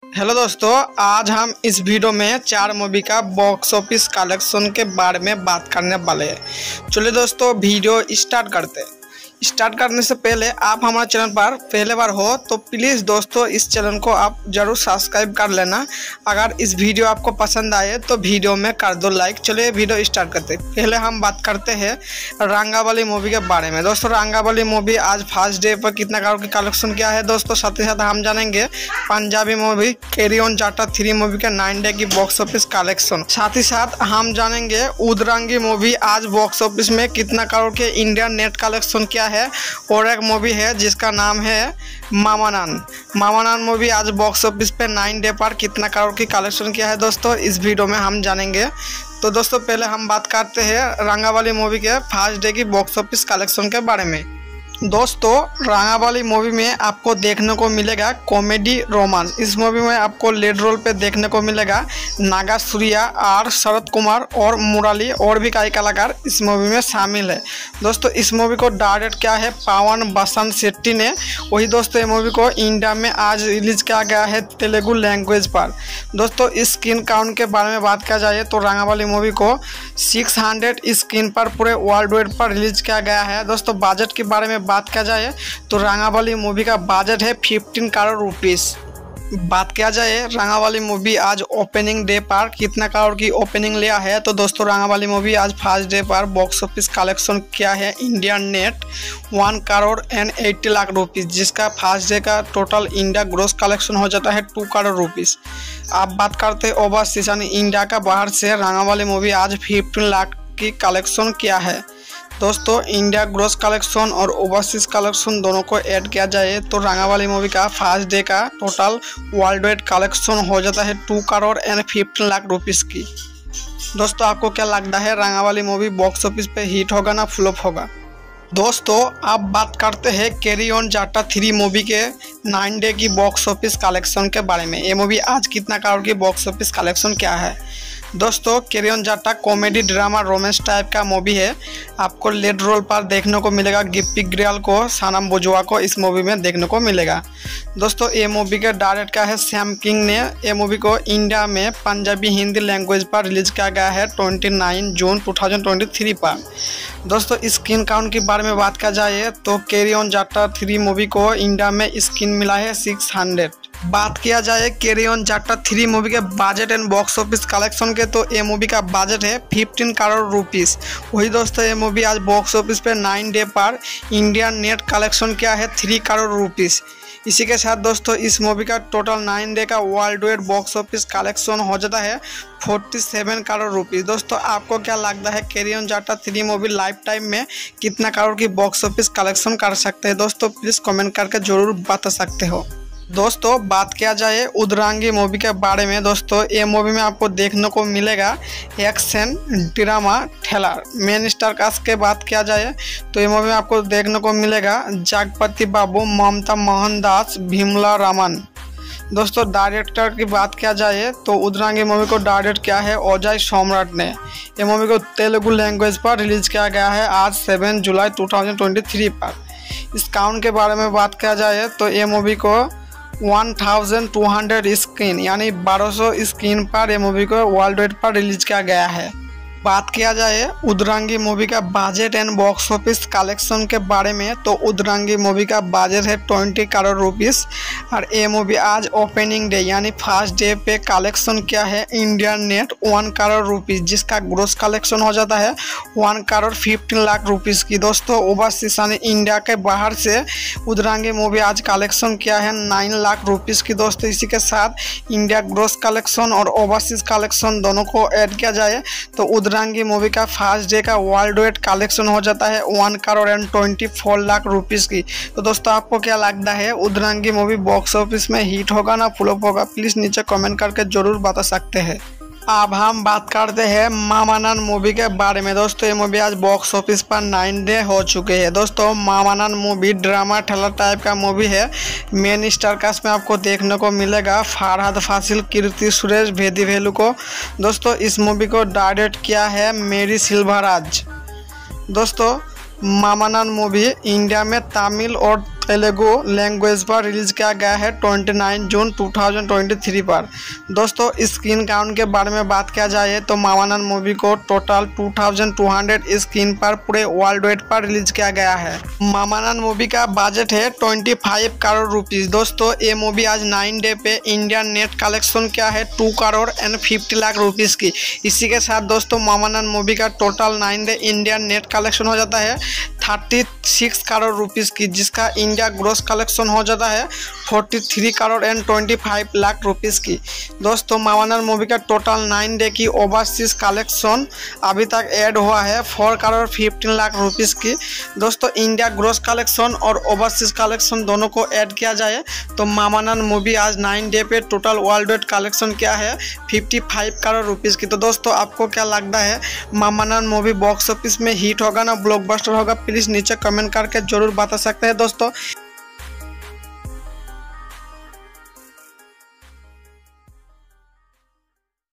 Hello दोस्तों, आज हम इस वीडियो में 4 मूवी का बॉक्स ऑफिस कलेक्शन के बारे में बात करने वाले हैं। चलिए दोस्तों, वीडियो स्टार्ट करते हैं। स्टार्ट करने से पहले आप हमारे चैनल पर पहले बार हो तो प्लीज़ दोस्तों इस चैनल को आप ज़रूर सब्सक्राइब कर लेना। अगर इस वीडियो आपको पसंद आए तो वीडियो में कर दो लाइक। चलिए वीडियो स्टार्ट करते हैं। पहले हम बात करते हैं रंगावली मूवी के बारे में। दोस्तों रंगावली मूवी आज फर्स्ट डे पर कितना करोड़ की कलेक्शन किया है दोस्तों। साथ ही साथ हम जानेंगे पंजाबी मूवी कैरी ऑन जाटा 3 मूवी के 9 डे की बॉक्स ऑफिस कलेक्शन। साथ ही साथ हम जानेंगे उदरंगी मूवी आज बॉक्स ऑफिस में कितना करोड़ के इंडियन नेट कलेक्शन किया है। और एक मूवी है जिसका नाम है मामानान मूवी आज बॉक्स ऑफिस पे 9 डे पर कितना करोड़ की कलेक्शन किया है दोस्तों, इस वीडियो में हम जानेंगे। तो दोस्तों पहले हम बात करते हैं रंगावली मूवी के फर्स्ट डे की बॉक्स ऑफिस कलेक्शन के बारे में। दोस्तों रंगावली मूवी में आपको देखने को मिलेगा कॉमेडी रोमांस। इस मूवी में आपको लीड रोल पे देखने को मिलेगा नागा सूर्या और शरद कुमार और मुरली और भी कई कलाकार इस मूवी में शामिल है। दोस्तों इस मूवी को डायरेक्ट किया है पावन बसंत शेट्टी ने। वही दोस्तों ये मूवी को इंडिया में आज रिलीज किया गया है तेलुगु लैंग्वेज पर। दोस्तों इस स्क्रीन काउंट के बारे में बात किया जाए तो रंगावली मूवी को 600 स्क्रीन पर पूरे वर्ल्ड वाइड पर रिलीज किया गया है। दोस्तों बजट के बारे में बात किया जाए तो रंगावली मूवी का बजट है 15 करोड़ रुपीस। बात किया जाए रंगावली मूवी आज ओपनिंग डे पर कितना करोड़ की ओपनिंग लिया है तो दोस्तों रंगावली मूवी आज फर्स्ट डे पर बॉक्स ऑफिस कलेक्शन किया है Indian net 1 crore and 80 lakh rupees, जिसका फर्स्ट डे का टोटल इंडिया ग्रोस कलेक्शन हो जाता है 2 करोड़ रुपीस। आप बात करते हैं ओवरसीज यानी इंडिया का बाहर से रंगावली मूवी आज 15 लाख की कलेक्शन किया है। दोस्तों इंडिया ग्रोस कलेक्शन और ओवरसीज कलेक्शन दोनों को ऐड किया जाए तो रंगावली मूवी का फर्स्ट डे का टोटल वर्ल्ड वाइड कलेक्शन हो जाता है 2 करोड़ एंड 15 लाख रुपीस की। दोस्तों आपको क्या लगता है रंगावली मूवी बॉक्स ऑफिस पे हिट होगा ना फ्लॉप होगा? दोस्तों आप बात करते हैं कैरी ऑन जाटा 3 मूवी के 9 डे की बॉक्स ऑफिस कलेक्शन के बारे में। ये मूवी आज कितना करोड़ की बॉक्स ऑफिस कलेक्शन क्या है? दोस्तों carry on Jatta comedy drama romance type का मूवी है। आपको लीड रोल पर देखने को मिलेगा गिप्पी ग्रेवाल को, सनम बुजवा को इस मूवी में देखने को मिलेगा। दोस्तों ये मूवी के डायरेक्ट का है सैम किंग ने। ये मूवी को इंडिया में पंजाबी हिंदी लैंग्वेज पर रिलीज किया गया है 29 जून 2023 पर। दोस्तों स्क्रीन काउंट के बारे में बात किया जाए तो कैरी ऑन जाटा 3 मूवी को इंडिया में स्क्रीन मिला है 600। बात किया जाए कैरी ऑन जाटा 3 मूवी के budget and box office collection के तो ये मूवी का बजट है 15 करोड़ रुपीस। वही दोस्तों ये मूवी आज बॉक्स ऑफिस पे 9 डे पर इंडियन नेट कलेक्शन किया है 3 करोड़ रुपीस। इसी के साथ दोस्तों इस मूवी का टोटल 9 डे का worldwide box office collection हो जाता है 47 करोड़ रुपीस। दोस्तों आपको क्या लगता है कैरी ऑन जाटा 3 मूवी लाइफ टाइम में कितना करोड़ की बॉक्स ऑफिस कलेक्शन कर सकते हैं? दोस्तों प्लीज़ कमेंट करके जरूर बता सकते हो। दोस्तों बात किया जाए उदरंगी मूवी के बारे में। दोस्तों ये मूवी में आपको देखने को मिलेगा action drama thriller. Main star cast के बात किया जाए तो ये मूवी में आपको देखने को मिलेगा जगपति बाबू, ममता मोहन दास, भीमला रामन। दोस्तों डायरेक्टर की बात किया जाए तो उदरंगी मूवी को डायरेक्ट किया है अजय सम्राट ने। ये मूवी को तेलुगु लैंग्वेज पर रिलीज किया गया है आज 7 जुलाई 2023 पर। इस काउंट के बारे में बात किया जाए तो ये मूवी को 1200 स्क्रीन यानी 1200 स्क्रीन पर ये मूवी को वर्ल्ड वाइड पर रिलीज किया गया है। बात किया जाए उदरंगी मूवी का budget and box office collection के बारे में तो उदरंगी मूवी का बजट है 20 करोड़ रुपीस और ये मूवी आज ओपनिंग डे यानी फर्स्ट डे पे कलेक्शन किया है इंडियन नेट 1 करोड़ रुपीस, जिसका ग्रोस कलेक्शन हो जाता है 1 करोड़ 15 लाख रुपीस की। दोस्तों ओवरसीज यानी इंडिया के बाहर से उदरंगी मूवी आज कलेक्शन किया है 9 लाख रुपीस की। दोस्तों इसी के साथ इंडिया ग्रोस कलेक्शन और ओवरसीज कलेक्शन दोनों को ऐड किया जाए तो उदरंगी मूवी का फर्स्ट डे का वर्ल्ड वाइड कलेक्शन हो जाता है 1 करोड़ एंड 24 लाख रुपीस की। तो दोस्तों आपको क्या लगता है उदरंगी मूवी बॉक्स ऑफिस में हिट होगा ना फ्लॉप होगा? प्लीज़ नीचे कमेंट करके जरूर बता सकते हैं। अब हम बात करते हैं मामानान मूवी के बारे में। दोस्तों ये मूवी आज बॉक्स ऑफिस पर 9 डे हो चुके हैं। दोस्तों Maamannan movie drama thriller type का मूवी है। मेन स्टार कास्ट में आपको देखने को मिलेगा फरहाद फासिल, कीर्ति सुरेश, भेदी भेलू को। दोस्तों इस मूवी को डायरेक्ट किया है मेरी सिल्वाराज। दोस्तों मामानान मूवी इंडिया में तमिल और तेलुगु लैंग्वेज पर रिलीज किया गया है 29 जून 2023 पर। दोस्तों स्क्रीन काउंट के बारे में बात किया जाए तो मामानंद मूवी को टोटल 2200 स्क्रीन पर पूरे वर्ल्ड वाइड पर रिलीज किया गया है। मामानंद मूवी का बजट है 25 करोड़ रुपीस। दोस्तों ये मूवी आज 9 डे पे इंडिया नेट कलेक्शन क्या है 2 करोड़ एंड 50 लाख रुपीस की। इसी के साथ दोस्तों मामानंद मूवी का total 9 day India net collection हो जाता है 36 करोड़ रुपीस की, जिसका इंडिया ग्रोस कलेक्शन हो जाता है 43 करोड़ एंड 25 लाख रुपीस की। दोस्तों मामानंद मूवी का टोटल 9 डे की ओवरसीज कलेक्शन अभी तक ऐड हुआ है 4 करोड़ 15 लाख रुपीस की। दोस्तों इंडिया ग्रोस कलेक्शन और ओवरसीज कलेक्शन दोनों को ऐड किया जाए तो मामानंद मूवी आज 9 डे पे टोटल वर्ल्ड वाइड कलेक्शन क्या है 55 करोड़ रुपीस की। तो दोस्तों आपको क्या लगता है मामानंद मूवी बॉक्स ऑफिस में हिट होगा ना ब्लॉकबस्टर होगा? प्लीज़ नीचे कमेंट करके जरूर बता सकते हैं दोस्तों।